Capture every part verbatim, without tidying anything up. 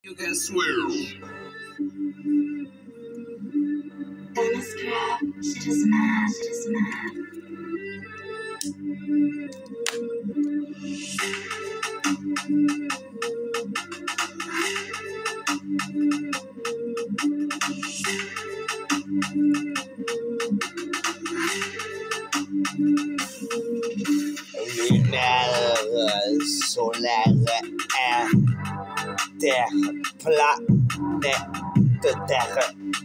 You can swear. Dennis Crab, shit is mad, shit is mad. Lunaire, solaire, interplanète, terre,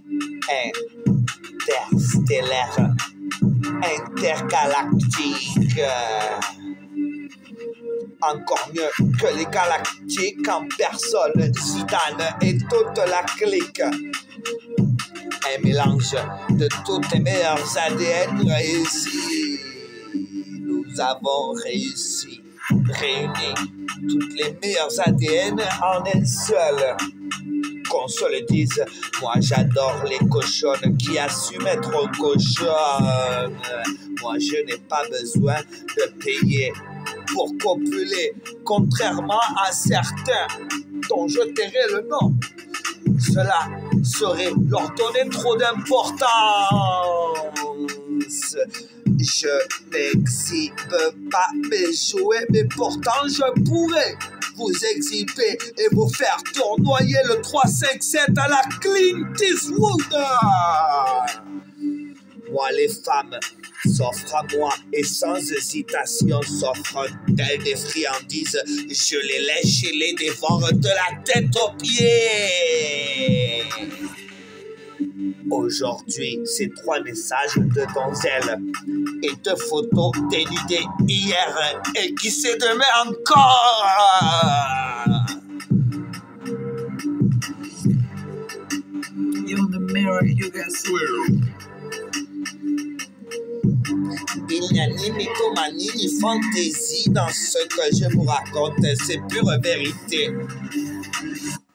interstellaire, intergalactique. Encore mieux que les galactiques en personne, Zidane et toute la clique. Un mélange de toutes les meilleures A D N réussis. Nous avons réussi, réuni toutes les meilleures A D N en un seul. Qu'on se le dise, moi j'adore les cochonnes qui assument être cochonnes. Moi je n'ai pas besoin de payer pour copuler, contrairement à certains dont je tairai le nom. Cela serait leur donner trop d'importance. Je n'exhibe pas mes jouets, mais pourtant je pourrais vous exhiber et vous faire tournoyer le trois cinq sept à la Clint Eastwood. Moi, les femmes s'offrent à moi et sans hésitation s'offrent-elles des friandises. Je les lèche et les dévore de la tête aux pieds. Aujourd'hui, ces trois messages de donzelles et deux photos dénudées hier et qui sait demain encore. In the mirror, you can swear. Il n'y a ni mythomanie ni fantaisie dans ce que je vous raconte, c'est pure vérité.